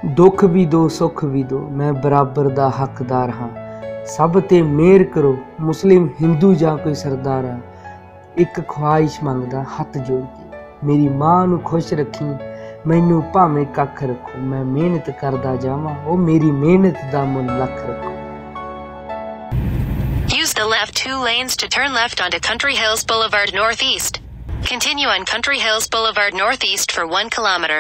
दुख भी दो सुख भी दो, मैं बराबर दा हकदार हाँ। सब ते मेहर करो, मुस्लिम हिंदू जां कोई सरदार हाँ। एक ख्वाहिश मंगदा हथ जोड़ के, मेरी मां नू खुश रखी, मैनू भावें कख रखो। मैं मेहनत करदा जावां, ओ मेरी मेहनत दा मुल लख रखो। Use the left 2 lanes to turn left onto Country Hills Boulevard Northeast. Continue on Country Hills Boulevard Northeast for 1 kilometer.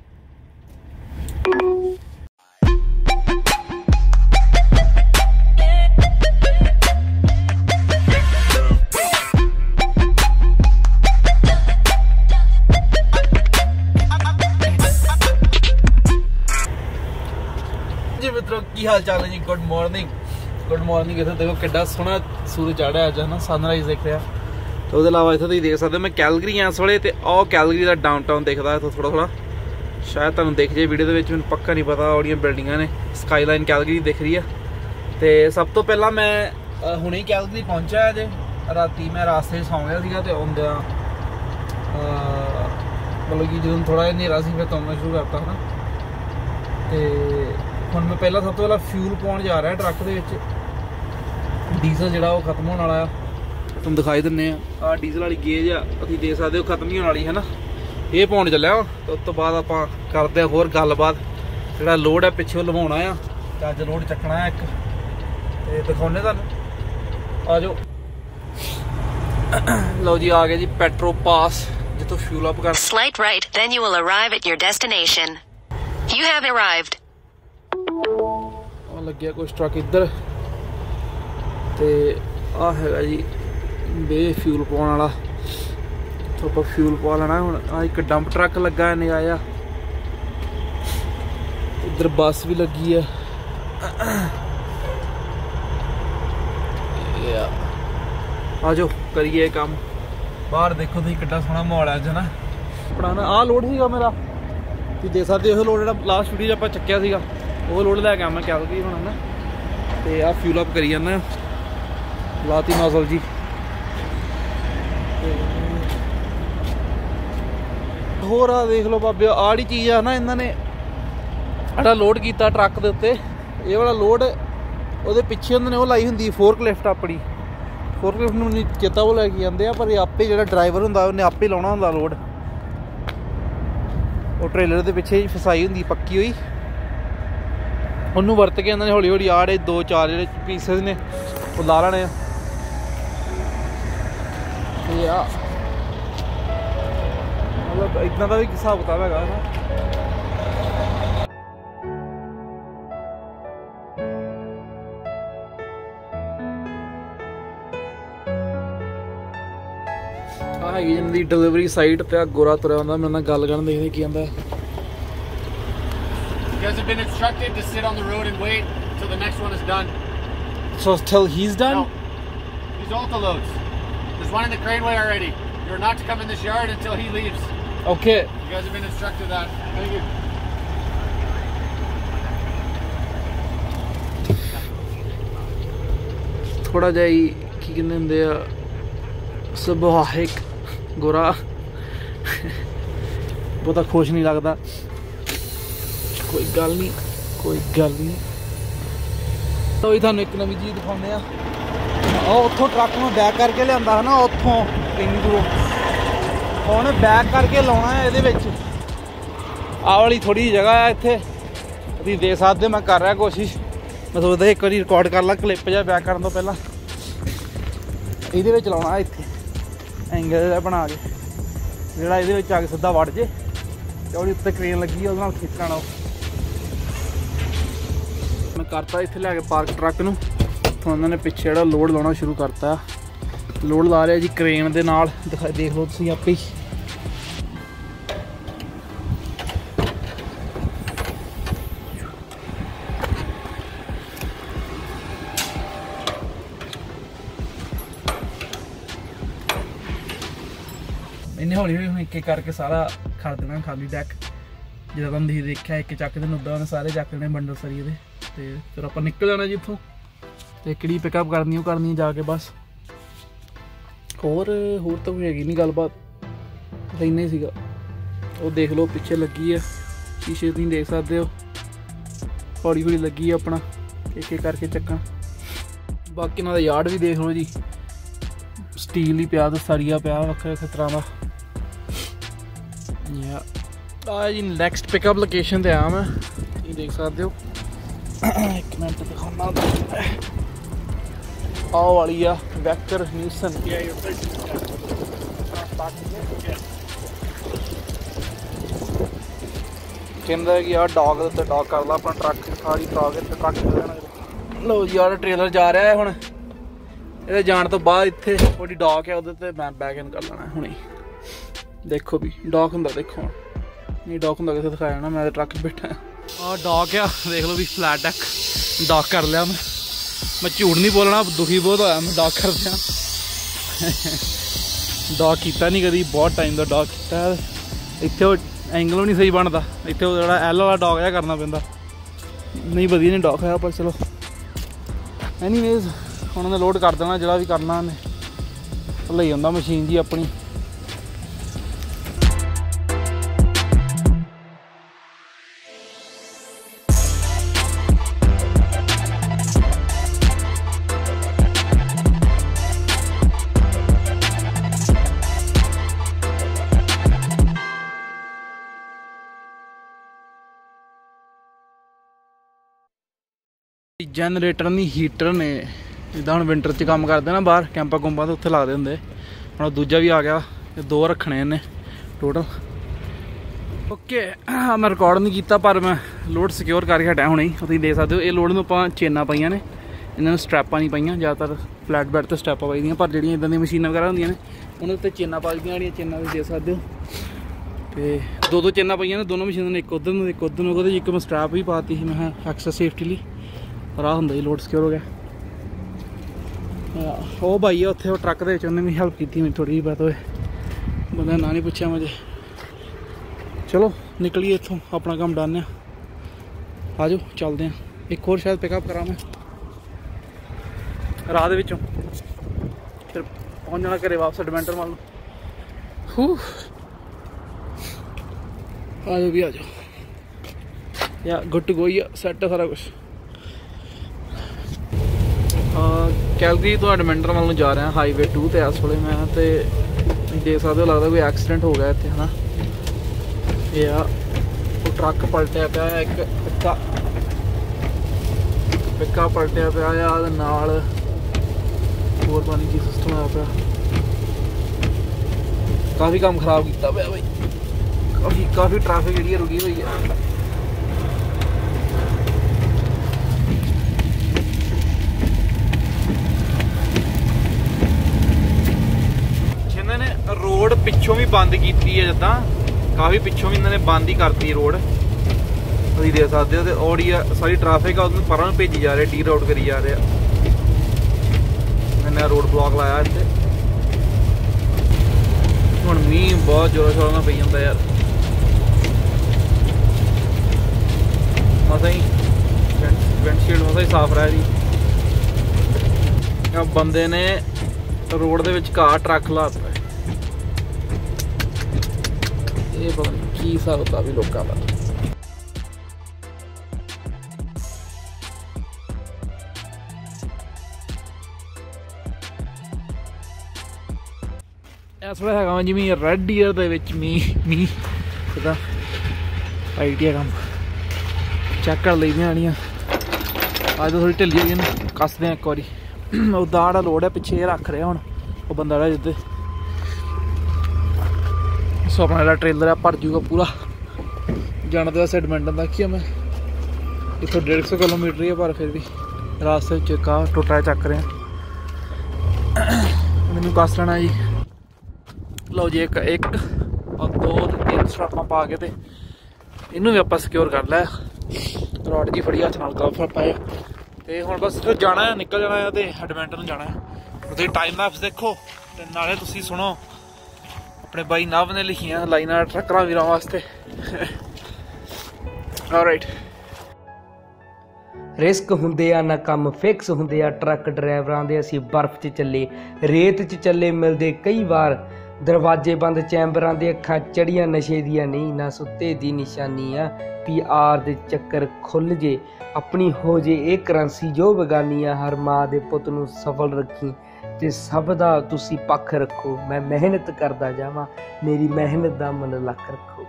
जी मित्रों की हाल चाल है जी। गुड मॉर्निंग इतना देखो किड्डा सोहना सूरज चढ़िया अज है ना, सनराइज देख रहा। तो उसके अलावा इतना तुम देख सकते हो मैं कैलगरी हाँ इस वेले, तो आह कैलगरी का डाउनटाउन दिखता है। तो थोड़ा शायद तुम देख जाए वीडियो के मैं पक्का नहीं पता। और बिल्डिंगां ने स्काईलाइन कैलगरी दिख रही है। तो सब तो पहला मैं हुणे ही कैलगरी पहुंचा अजे राती। मैं रास्ते सौ गया था, तो आउंदियां मतलब कि जो थोड़ा हनेरा से फिर तुमना शुरू करता है ना। तो ਹੁਣ मैं पहला सब तो पहला फ्यूल पाउण जा रहा ट्रक ਦੇ ਵਿੱਚ। डीजल ਜਿਹੜਾ ਉਹ खत्म होने वाला ਆ। तुम दिखाई दिन्ने आ डीजल वाली गेज आ, ਤੁਸੀਂ देख सकते हो खत्म ही होने वाली है ना। ਇਹ ਪਾਉਣ ਚੱਲਿਆ ਵਾ। तो उस तो बाद ਆਪਾਂ ਕਰਦੇ ਆ ਹੋਰ ਗੱਲਬਾत। ਜਿਹੜਾ ਲੋਡ ਹੈ ਪਿੱਛੇ ਲਵਾਉਣਾ ਆ, ਤੇ ਅੱਜ ਲੋਡ ਚੱਕਣਾ ਆ ਇੱਕ, ਤੇ ਦਿਖਾਉਣੇ ਤੁਹਾਨੂੰ। ਆ ਜਾਓ। ਲਓ ਜੀ ਆ ਗਏ ਜੀ ਪੈਟਰੋ ਪਾਸ, ਜਿੱਥੋਂ ਫਿਊਲ ਅਪ ਕਰ। Slight right, then you will arrive at your destination. You have arrived. लग्या कुछ ट्रक इधर, तो आ है जी बे फ्यूल पाने वाला। तो आप फ्यूल पा लेना हूँ। आ एक डंप ट्रक लगा है निकाया, इधर बस भी लगी है। आ जाओ करिए काम। बाहर देखो तुम कितना सोहना माहौल है ना। अपना ना आ लोड सीगा मेरा, तुम देख सकते हो। लोड जो लास्ट वीडियो आप चक्या सीगा, वो लोड लैके आया मैं कैलगरी होना ना। तो आ फ्यूल अप करी जाना, लाती नोजल जी। होर आ देख लो बाबे, आड़ी चीज़ है ना इन्होंने आड़ा लोड किया ट्रक के उत्ते। ये वाला लोड वो पिछे उन्होंने वो लाई होंगी फोर्क लिफ्ट अपनी। फोर्क लिफ्ट में चेता वो लैके आते हैं, पर आपे जो ड्राइवर होंगे उन्हें आपे लाना होंगे लोड। वो ट्रेलर के पिछे फसाई होंगी पक्की हुई, उन्होंने वरत के इन्होंने हौली हौली आड़े 2-4 जो पीसिस ने वो ला लेने। मतलब इतना का भी हिसाब किताब है ना। हैगी इन्होंने डिलीवरी साइट, तो गोरा तुरया होंदा मेरे नाल गल करन, देखदे की आंदा। You guys have been instructed to sit on the road and wait until the next one is done. So till he's done? No. These Alta loads. There's one in the craneway already. You're not to come in this yard until he leaves. Okay. You guys have been instructed that. Thank you. थोड़ा जा ही की कहते होंगे आ सुभाहिक गोरा बहुता खुश नहीं लगता। कोई गल नहीं। तो ये थानू एक नवी चीज़ दिखाने उतों ट्रक में बैक करके लिया है ना, उतों इन्नी दूरों हमने बैक करके लाना है। ये आ वाली थोड़ी जगह है इतने, तुम देख सकते। मैं कर रहा कोशिश, मैं सोचता एक बार रिकॉर्ड कर ला क्लिप जा बैक करने तो पहला। ये लाना इतने एंगल बना के जोड़ा ये आके सीधा वड़ जे, तो उत्ते क्रेन लगी है वो खिंच लेना। मैं करता इतने लैके पार्क ट्रक नूं, तो उन्होंने पिछे जो लोड लाना शुरू करता। लोड ला रहा जी क्रेन दे नाल, दिखा देख लो तुसीं आपे ही। इन्हें हौली हौली एक एक करके सारा कर देना खाली डैक। जो तुम देखा एक चक दिन उदा उन्हें सारे चक देने बंडल सरिए दे। तो फिर आप निकल जाना जी इतों, तो एकड़ी पिकअप करनी जाके बस। होर तो कोई हैगी नहीं गलबात, इन्ना ही सीगा। वो देख लो पिछे लगी है शीशे तुम देख सकते हो। पौड़ी पूड़ी लगी अपना एक एक करके चक्कन। बाकी इन्हों का यार्ड भी देख लो जी, स्टील ही पिया तो सरिया पिया वक्रे वक्रे तरह का। जी नैक्सट पिकअप लोकेशन ते आया मैं, तुम देख सकते हो। एक मिनट दिखाना, आओ वाली आ वैक्टर न्यूसन। कहता कि यार डॉग उत्ते डॉग कर ला अपना ट्रक सारी ट्रक ट्रक। लो यार ट्रेलर जा रहा है हुण, ये जाने तो बाद इत्थे थोड़ी डॉक है उधर मैं बैक इन कर लेना हुणे। देखो भी डॉक हुंदा, देखो नहीं डॉक हुंदा किथे दिखाया ना, मैं ट्रक बैठा और डॉक आ देख लो भी फ्लैट डेक डॉक कर लिया मैं झूठ नहीं बोलना, दुखी बहुत होया मैं डॉक कर दिया। डॉक किया नहीं कभी, बहुत टाइम का डॉक किया। इत्थे एंगल भी नहीं सही बनता, इत्थे जोड़ा एल वाला डॉक जहा करना पैंदा, नहीं वधिया नहीं डॉक है। पर चलो एनीवेज उन्होंने लोड कर देना जो भी करना, उन्हें ले आता मशीन जी अपनी। जनरेटर नहीं हीटर ने जिदा हम विंटर च काम करते ना बाहर कैंपा कुंपा तो उत्थे लगते होंगे। हम दूजा भी आ गया, दो रखने इन्हें टोटल। ओके मैं रिकॉर्ड नहीं किया पर मैं लोड सिक्योर करके हटाया हुणे ही, तुम देख सकते हो। ये लोड में आप चेना पाइया ने, इन्होंने स्ट्रैपा नहीं पाइया, ज़्यादातर फ्लैट बैड तो स्ट्रैपा पाई दी, पर जो इदा दी मशीनां वगैरह होंगे ने उन्होंने उत्ते चेना पा दी। चेना तुम देख सकते हो, तो दो चेना पाइया ने दोनों मशीनों ने, एक उधर में एक उधर में। एक मैं स्ट्रैप भी पाती मैं एक्स्ट्रा सेफ्टी लिए, और आ होंगे लोड सिक्योर हो गया। वो भाई है उत्थे ट्रक दे उन्हें भी हेल्प की मेरी थोड़ी जी बात होए, बंदा ना नहीं पूछा मुझे। चलो निकलिए इत्थों, अपना काम डन है, आ जाओ चलते हैं। एक और शायद पिकअप करा मैं राह दे विचों, फिर पहुँच जाना घरे वापस एडवेंचर मान लो। आ जाओ भी आ जाओ या गुड टू गो ही सैट है सारा कुछ। कैलगरी तो एडवेंचर वालों जा रहे हैं हाईवे 2 ते इस वेले मैं ते देख सकते हो, लगता कोई एक्सीडेंट हो गया इत्थे है ना। ये वो ट्रक पलटिया पिया, एक पिक्का पलटिया पिया नाल होर पता नहीं की सिस्टम आया पिया। काफ़ी काम खराब किया पिया भाई, काफ़ी ट्रैफिक जी रुकी हुई है। रोड पिछों भी बंद की है, जिदा काफ़ी पिछों भी इन्होंने बंद ही करती रोड, तुम देख सकते हो। तो और सारी ट्रैफिक है पर भेजी जा रहे, डी राउट करी जा रहे। मैंने रोड ब्लॉक लाया इतने, हुण मींह बहुत जोर शोर में पई जाता यार। मसा ही विंडशील्ड मसा ही साफ रहा जी। बंदे ने रोड के घाह ट्रक लाता, ये पता नहीं की हिसाब किताब भी लोगों का। इस वे है जिमें रैड ईयर मीह टाइट है काम, चेक कर ली आनियाँ अज तो थोड़ी ढिली होगी ना, कसते हैं एक बारी। दाड़ा लोड है पिछे रख रहे हूँ वो बंदा जिद्दे सो अपना जो ट्रेलर है भर जूगा पूरा। जाना तो वैसे एडमिंटन तक ही है, मैं इतों 150 किलोमीटर ही है, पर फिर भी रास्ते का टोटा चक रहे हैं। मैनू कस लेना जी। लो जी एक और 2-3 स्ट्रैपां पा के तो इनू भी आप सिक्योर कर लिया, रॉड जी फड़ी हथ नाल काफी पाया। तो हुण बस जाना है, निकल जाना है, तो एडवेंचर जाना है। तो टाइम लैप्स देखो तो नाले तुसीं सुनो अपने बाई नव ने लिखियां लाइनां ट्रक्करां वीरां वास्ते। ऑलराइट रिस्क हुंदे आ ना काम फिक्स हुंदे आ ट्रक ड्राइवरां दे। असीं बर्फ 'ਚ ਚੱਲੇ, रेत 'ਚ ਚੱਲੇ, मिलदे कई बार दरवाजे बंद चैंबरां दे अखां चढ़ियां नशे दियां नहीं, ना सुत्ते दी निशानी आ। PR दे चक्कर खुल जे अपनी हो जे ये करंसी जो बगानी आ। हर माँ दे पुत नूं सफल रखी ते सब दा तुसी पक्ष रखो। मैं मेहनत करदा जावां, मेरी मेहनत दा मन लख रखो।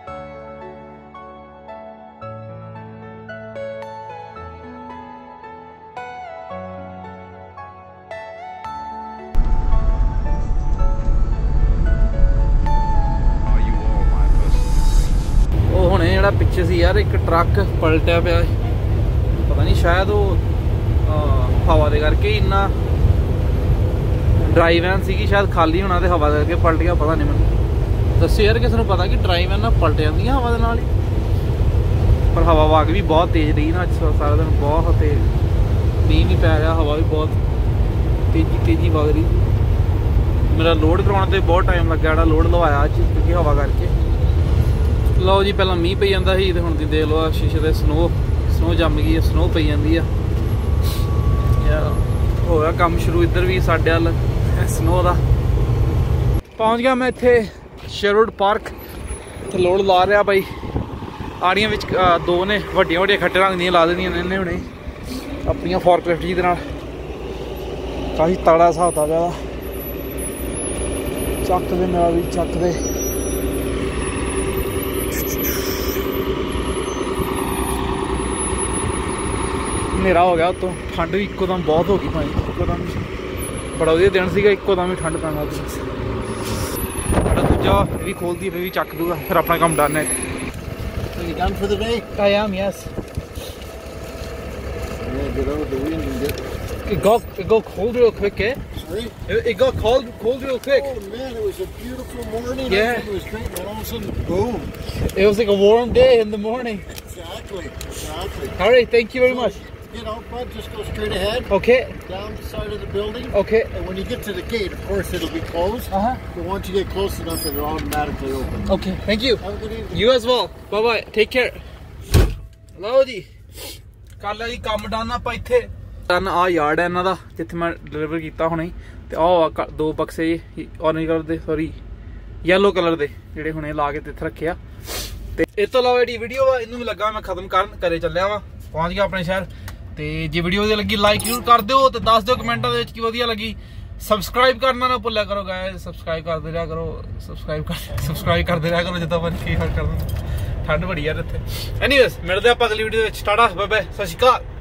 ਜਿਹੜਾ ਪਿੱਛੇ ਸੀ ਯਾਰ ਇੱਕ ਟਰੱਕ ਪਲਟਿਆ ਪਿਆ, ਪਤਾ ਨਹੀਂ ਸ਼ਾਇਦ ਉਹ ਹਵਾ ਦੇ ਕਰਕੇ ਇੰਨਾ ਡਰਾਈ ਵੈਨ ਸੀਗੀ, ਸ਼ਾਇਦ ਖਾਲੀ ਹੋਣਾ ਤੇ ਹਵਾ ਦੇ ਕਰਕੇ ਪਲਟ ਗਿਆ, ਪਤਾ ਨਹੀਂ ਮੈਨੂੰ। ਦੱਸਿਓ ਯਾਰ ਕਿਸੇ ਨੂੰ ਪਤਾ ਕਿ ਡਰਾਈ ਵੈਨ ਨਾ ਪਲਟ ਜਾਂਦੀਆਂ ਹਵਾ ਦੇ ਨਾਲ ਹੀ। ਪਰ ਹਵਾ ਵਗ ਵੀ ਬਹੁਤ ਤੇਜ਼ ਰਹੀ ਨਾ ਅੱਜ ਸਾਰਾ ਦਿਨ, ਬਹੁਤ ਤੇਜ਼ ਮੀਂਹ ਵੀ ਪੈ ਰਿਹਾ, ਹਵਾ ਵੀ ਬਹੁਤ ਤੇਜ਼ੀ ਵਗ ਰਹੀ। ਮੇਰਾ ਲੋਡ ਕਰਾਉਣ ਤੇ ਬਹੁਤ ਟਾਈਮ ਲੱਗਿਆ, ਜਿਹੜਾ ਲੋਡ ਲਵਾਇਆ ਅੱਜ ਕਿਉਂਕਿ ਹਵਾ ਕਰਕੇ। ਲਓ ਜੀ, ਪਹਿਲਾਂ ਮੀਂਹ ਪਈ ਜਾਂਦਾ ਸੀ ਤੇ ਹੁਣ ਦੀ ਦੇਖ ਲਓ ਸ਼ੀਸ਼ੇ ਤੇ ਸਨੋ ਜੰਮ ਗਈ ਹੈ, ਸਨੋ ਪਈ ਜਾਂਦੀ ਆ ਯਾਰ। ਹੋ ਗਿਆ ਕੰਮ ਸ਼ੁਰੂ ਇੱਧਰ ਵੀ ਸਾਡੇ ਵੱਲ ਸਨੋ ਦਾ। ਪਹੁੰਚ ਗਿਆ ਮੈਂ ਇੱਥੇ ਸ਼ੇਰਵੁੱਡ ਪਾਰਕ, ਇੱਥੇ ਲੋਡ ਲਾ ਰਿਹਾ ਬਾਈ। ਆੜੀਆਂ ਵਿੱਚ ਦੋ ਨੇ ਵੱਡੀਆਂ ਖੱਟੇ ਰੰਗ ਦੀਆਂ ਲਾ ਦੇਣੀਆਂ ਨੇ ਇਹਨੇ ਹੁਣੇ ਆਪਣੀਆਂ ਫੋਰਕਲਿਫਟ ਜੀ ਦੇ ਨਾਲ। ਕਾਫੀ ਤਗੜਾ ਹਿਸਾਬ ਤਾ ਪਿਆ, ਚੱਕਦੇ ਮੇਰਾ ਵੀ ਚੱਕਦੇ। ਹਨੇਰਾ ਹੋ ਗਿਆ ਉੱਤੋਂ, ਠੰਡ ਵੀ ਇੱਕੋ ਦਮ ਬਹੁਤ ਹੋ ਗਈ ਭਾਈ, ਇੱਕੋ ਦਮ ਬੜਾ ਵਧੀਆ ਦਿਨ ਸੀਗਾ, ਇੱਕੋ ਦਮ ਹੀ ਠੰਡ ਪੈਣ ਲੱਗ ਗਈ। ਸਾਡਾ ਦੂਜਾ ਵੀ ਖੋਲਦੀ ਫਿਰ ਵੀ ਚੱਕ ਦੂਗਾ, ਫਿਰ ਆਪਣਾ ਕੰਮ ਡਨ ਹੈ। You done for the day? I am, yes. Yeah, get out of the wind and get... It got cold real quick, eh? Sorry? It got cold real quick. Oh man, it was a beautiful morning. Yeah. It was great, and all of a sudden, boom. It was like a warm day in the morning. Exactly. All right, thank you very much. Get out, bud. Just go straight ahead. Okay. Down the side of the building. Okay. And when you get to the gate, of course, it'll be closed. But once you get close enough, it'll automatically open. Okay, thank you. Have a good evening. You as well. Bye bye. Take care. ਲਓ ਜੀ, ਕਰ ਲਿਆ ਜੀ ਕੰਮ done ਆਪਾਂ ਇੱਥੇ। Done ਆ yard ਹੈ ਇਹਨਾਂ ਦਾ ਜਿੱਥੇ ਮੈਂ ਡਿਲੀਵਰ ਕੀਤਾ ਹੁਣੇ, ਤੇ ਆਹ ਦੋ ਬਕਸੇ ਔਰੇਂਜ ਕਲਰ ਦੇ, ਸੌਰੀ ਯੈਲੋ ਕਲਰ ਦੇ, ਜਿਹੜੇ ਹੁਣੇ ਲਾ ਕੇ ਇੱਥੇ ਰੱਖਿਆ। ਤੇ ਇਸ ਤੋਂ ਇਲਾਵਾ ਜਿਹੜੀ ਵੀਡੀਓ ਵਾ ਇਹਨੂੰ ਵੀ ਲੱਗਾ ਮੈਂ ਖਤਮ ਕਰਨ, ਘਰੇ ਚੱਲਿਆ ਵਾ, ਪਹੁੰਚ ਗਿਆ ਆਪਣੇ ਸ਼ਹਿਰ। ਤੇ ਜੇ ਵੀਡੀਓ ਵਧੀਆ ਲੱਗੀ ਲਾਈਕ ਜ਼ਰੂਰ ਕਰ ਦਿਓ ਤੇ ਦੱਸ ਦਿਓ ਕਮੈਂਟਾਂ ਦੇ ਵਿੱਚ ਕਿ ਵਧੀਆ ਲੱਗੀ। ਸਬਸਕ੍ਰਾਈਬ ਕਰਨਾ ਨਾ ਭੁੱਲਿਆ ਕਰੋ ਗਾਇਸ, ਸਬਸਕ੍ਰਾਈਬ ਕਰਦੇ ਰਿਹਾ ਕਰੋ, ਸਬਸਕ੍ਰਾਈਬ ਕਰਦੇ ਰਿਹਾ ਕਰੋ ਜਿੱਦਾਂ ਮੈਂ ਕੀ ਹਰ ਕਰਦਾ। ਠੰਡ ਬੜੀ ਯਾਰ ਇੱਥੇ। ਐਨੀਵੇਜ਼ ਮਿਲਦੇ ਆਪਾਂ ਅਗਲੀ ਵੀਡੀਓ ਵਿੱਚ। ਟਾਟਾ ਬਾਏ ਬਾਏ, ਸਤਿ ਸ਼੍ਰੀ ਅਕਾਲ।